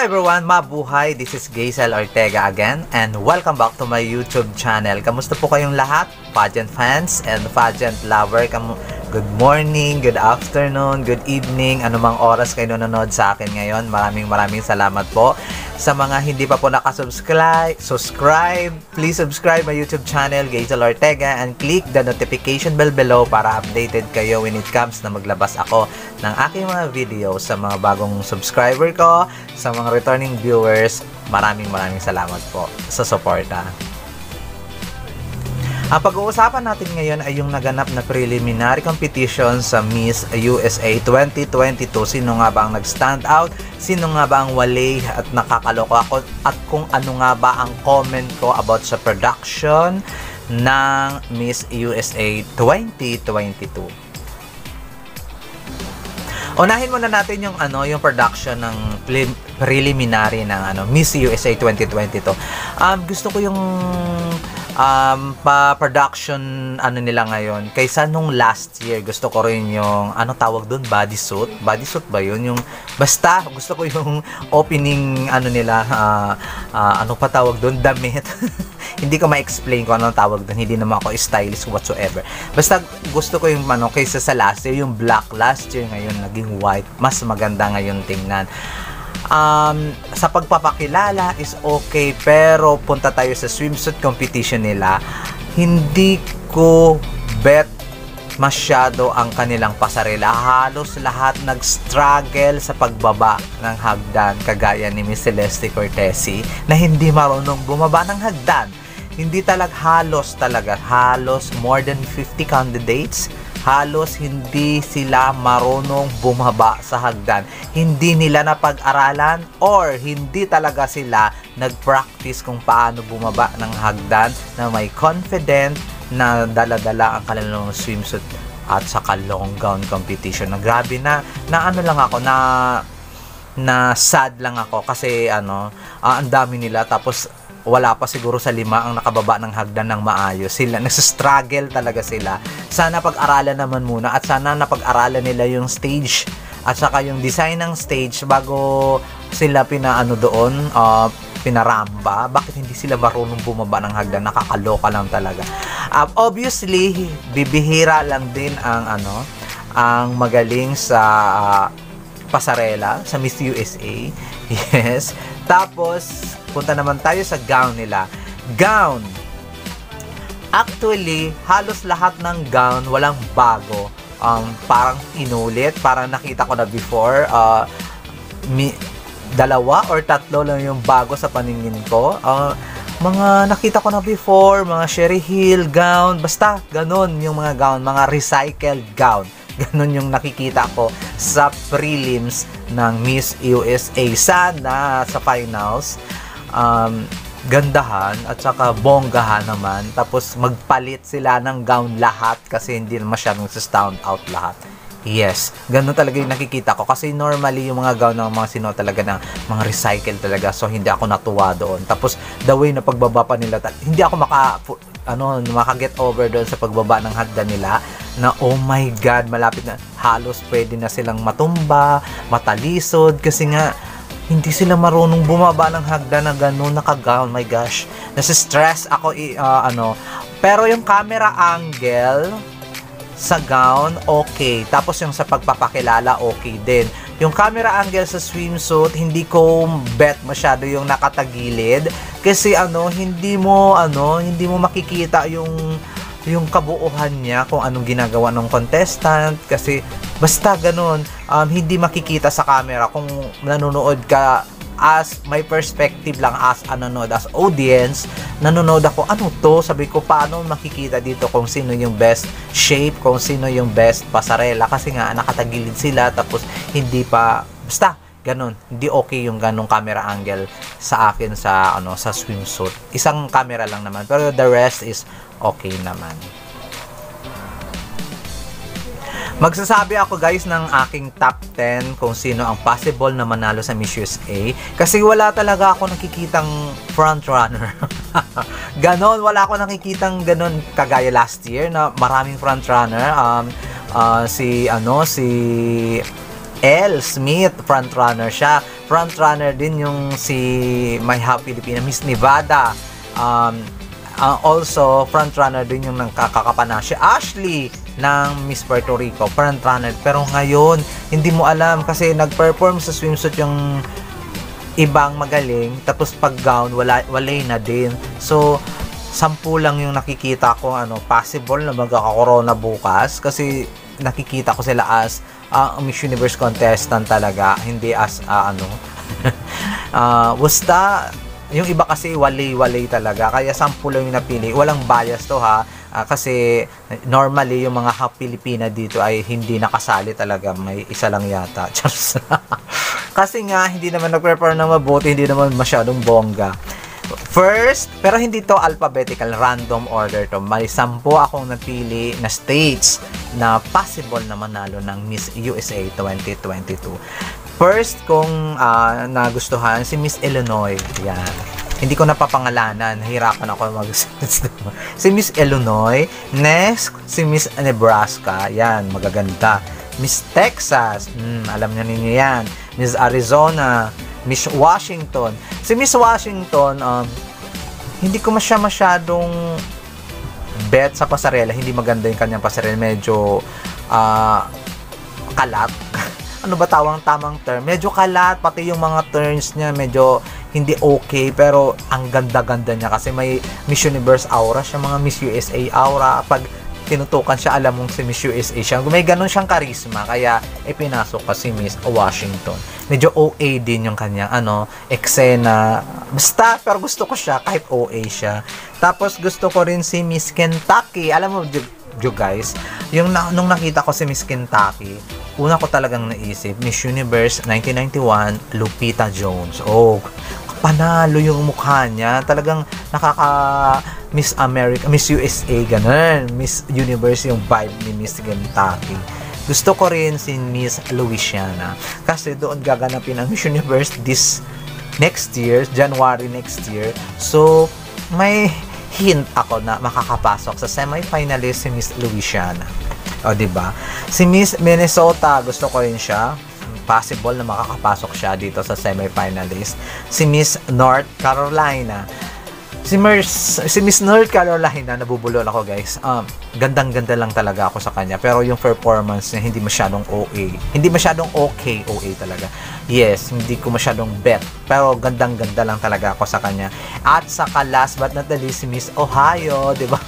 everyone, mabuhay! This is Gazel Ortega again and welcome back to my YouTube channel. Kamusta po kayong lahat? Pageant fans and pageant lover. Good morning, good afternoon, good evening, anumang oras kayo nanonood sa akin ngayon. Maraming salamat po. Sa mga hindi pa po nakasubscribe, please subscribe my YouTube channel, Gazel Ortega, and click the notification bell below para updated kayo when it comes na maglabas ako ng aking mga video. Sa mga bagong subscriber ko, sa mga returning viewers, maraming salamat po sa suporta. Ang pag-uusapan natin ngayon ay yung naganap na preliminary competition sa Miss USA 2022. Sino nga ba ang nag-stand out? Sino nga ba ang wali at nakakaloko ako? At kung ano nga ba ang comment ko about sa production ng Miss USA 2022. Unahin muna natin yung yung production ng preliminary ng Miss USA 2022. Gusto ko yung pa-production nila ngayon kaysa nung last year. Gusto ko rin yung tawag doon, bodysuit ba yun, yung basta gusto ko yung opening nila, ano pa tawag doon, damit. Hindi ko ma-explain kung anong tawag doon, hindi naman ako stylist whatsoever. Basta gusto ko yung kaysa sa last year, yung black last year, ngayon naging white, mas maganda ngayon tingnan. Sa pagpapakilala is okay, pero punta tayo sa swimsuit competition nila. Hindi ko bet masyado ang kanilang pasarela. Halos lahat nag-struggle sa pagbaba ng hagdan, kagaya ni Miss Celeste Cortesi na hindi marunong bumaba ng hagdan. Hindi halos more than 50 candidates. Halos hindi sila marunong bumaba sa hagdan. Hindi nila napag-aralan or hindi talaga sila nag-practice kung paano bumaba ng hagdan na may confident na dala-dala ang kanilang swimsuit at saka long gown competition. Na grabe na lang ako, na sad lang ako kasi ang dami nila, tapos wala pa siguro sa 5 ang nakababa ng hagdan ng maayos. Sila nagsa-struggle talaga sila. Sana pag-aralan naman muna at sana napag-aralan nila yung stage at saka yung design ng stage bago sila pinaramba. Bakit hindi sila marunong bumaba ng hagdan? Nakakaloka lang talaga. Obviously, bibihira lang din ang magaling sa pasarela sa Miss USA. Yes. Tapos punta naman tayo sa gown nila. Gown. Actually, halos lahat ng gown walang bago. Parang inulit. Parang nakita ko na before. 2 or 3 lang yung bago sa paningin ko. Mga nakita ko na before, mga Sherry Hill gown. Basta, ganun yung mga gown. Mga recycled gown. Ganun yung nakikita ko sa prelims ng Miss USA. Sana sa finals, gandahan at saka bonggahan naman, tapos magpalit sila ng gown lahat kasi hindi masyadong stand out lahat. Yes, ganun talaga yung nakikita ko kasi normally yung mga gown ng mga sino talaga na mga recycle talaga, so hindi ako natuwa doon. Tapos the way na pagbaba pa nila, hindi ako maka-get over doon sa pagbaba ng hagdan nila na oh my god, malapit na, halos pwede na silang matumba, matalisod kasi nga hindi sila marunong bumaba ng hagdan na gano'n naka-gown. My gosh, nasa-stress ako pero yung camera angle sa gown okay, tapos yung sa pagpapakilala okay din. Yung camera angle sa swimsuit hindi ko bet masyado yung nakatagilid kasi hindi mo makikita yung kabuuhan niya kung anong ginagawa ng contestant kasi basta ganun, hindi makikita sa camera. Kung nanonood ka, as my perspective lang as as audience, nanonood ako, sabi ko, paano makikita dito kung sino yung best shape, kung sino yung best pasarela, kasi nga nakatagilid sila, tapos hindi pa, basta ganun, hindi okay yung ganung camera angle sa akin sa sa swimsuit. Isang camera lang naman, pero the rest is okay naman. Magsasabi ako guys ng aking top 10 kung sino ang possible na manalo sa Miss USA kasi wala talaga ako nakikitang front runner. Ganon, wala ako nakikitang ganon kagaya last year na maraming front runner. Si Elle Smith, frontrunner siya. Frontrunner din yung si My Half Filipina, Miss Nevada. Also, frontrunner din yung nagkakakapana si Ashley ng Miss Puerto Rico, frontrunner. Pero ngayon, hindi mo alam kasi nag-perform sa swimsuit yung ibang magaling, tapos pag gown, wala na din. So, 10 lang yung nakikita ko, possible na magkaka-corona bukas kasi nakikita ko sila as Miss Universe contestant talaga, hindi as basta yung iba kasi wali talaga, kaya 10 lang yung napili. Walang bias to ha, kasi normally yung mga half Pilipina dito ay hindi nakasali talaga, may isa lang yata. Kasi nga hindi naman nag-prepare na mabuti, hindi naman masyadong bongga. First, pero hindi to alphabetical, random order to. May 10 akong napili na states na possible na manalo ng Miss USA 2022. First kong nagustuhan, si Miss Illinois. Yan. Hindi ko napapangalanan. Nahirapan ako si Miss Illinois. Next, si Miss Nebraska. Yan, magaganda. Miss Texas. Alam niyo ninyo yan. Miss Arizona. Miss Washington. Si Miss Washington, hindi ko masyadong bet sa pasarela. Hindi maganda yung kanyang pasarela. Medyo kalat. Ano ba tamang term? Medyo kalat. Pati yung mga turns niya, medyo hindi okay. Pero ang ganda-ganda niya kasi may Miss Universe aura siya. Mga Miss USA aura. Pag tinutukan siya, alam mong si Miss USA siya. May ganun siyang karisma. Kaya ipinasok pa si Miss Washington. Medyo OA din yung kanyang eksena. Basta, pero gusto ko siya kahit OA siya. Tapos gusto ko rin si Miss Kentucky. Alam mo, guys, nung nakita ko si Miss Kentucky, una ko talagang naisip, Miss Universe 1991, Lupita Jones. Oh, panalo yung mukha niya. Talagang Miss America, Miss USA, ganun. Miss Universe yung vibe ni Miss Kentucky. Gusto ko rin si Miss Louisiana kasi doon gaganapin ang Miss Universe next year, January next year. So, may hint ako na makakapasok sa semi-finalist si Miss Louisiana. O, diba? Si Miss Minnesota, gusto ko rin siya. Possible na makakapasok siya dito sa semi-finalist. Si Miss North Carolina. Si Miss North Carolina, nabubulol ako guys. Gandang-ganda lang talaga ako sa kanya. Pero yung performance niya, hindi masyadong OA. Hindi masyadong okay, OA talaga. Yes, hindi ko masyadong bet. Pero gandang-ganda lang talaga ako sa kanya. At saka last but not the least, si Miss Ohio, di ba?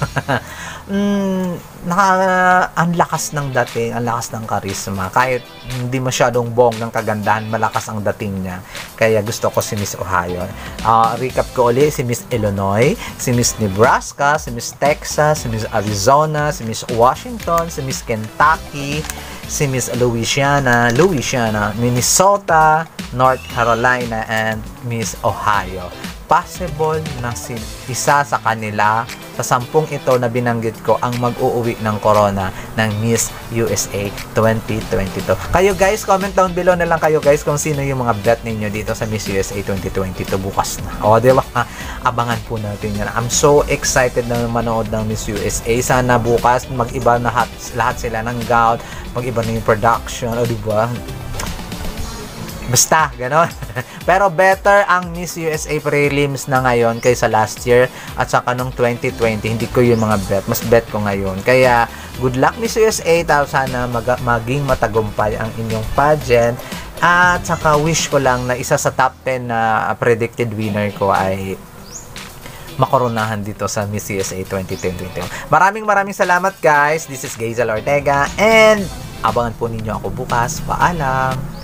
Ang lakas ng dating, ang lakas ng karisma. Kahit hindi masyadong bonggang kagandahan, malakas ang dating niya. Kaya gusto ko si Miss Ohio. Recap ko ulit, si Miss Illinois, si Miss Nebraska, si Miss Texas, si Miss Arizona, si Miss Washington, si Miss Kentucky, si Miss Louisiana, Minnesota, North Carolina, and Miss Ohio. Possible na isa sa kanila sa 10 ito na binanggit ko ang mag-uuwi ng corona ng Miss USA 2022. Kayo guys, comment down below na lang kayo guys kung sino yung mga bet ninyo dito sa Miss USA 2022 bukas na. O, diba? Abangan po natin yan. I'm so excited na manood ng Miss USA. Sana bukas mag-iba na lahat sila ng gown, mag-iba na yung production, o diba? Basta, gano'n. Pero better ang Miss USA prelims na ngayon kaysa last year at saka nung 2020. Hindi ko yung mga bet. Mas bet ko ngayon. Kaya, good luck Miss USA. Sana maging matagumpay ang inyong pageant. At saka wish ko lang na isa sa top 10 na predicted winner ko ay makoronahan dito sa Miss USA 2022. Maraming salamat guys. This is Gazel Ortega and abangan po ninyo ako bukas. Paalam!